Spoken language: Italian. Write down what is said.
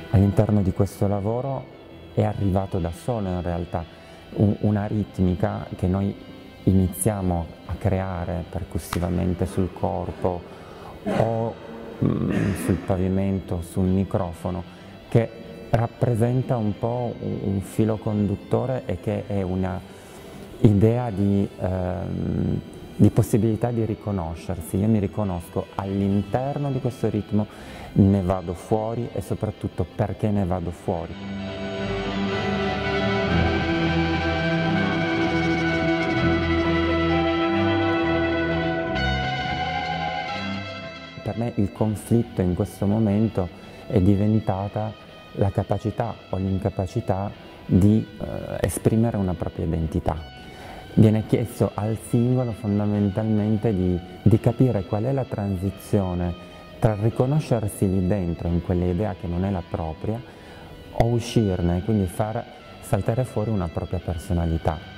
all'interno di questo lavoro è arrivato da solo in realtà, una ritmica che noi iniziamo a creare percussivamente sul corpo o sul pavimento, sul microfono, che rappresenta un po' un filo conduttore e che è una idea di possibilità di riconoscersi. Io mi riconosco all'interno di questo ritmo, ne vado fuori e soprattutto perché ne vado fuori. Per me il conflitto in questo momento è diventata la capacità o l'incapacità di esprimere una propria identità. Viene chiesto al singolo fondamentalmente di capire qual è la transizione tra riconoscersi lì dentro in quell'idea che non è la propria o uscirne, quindi far saltare fuori una propria personalità.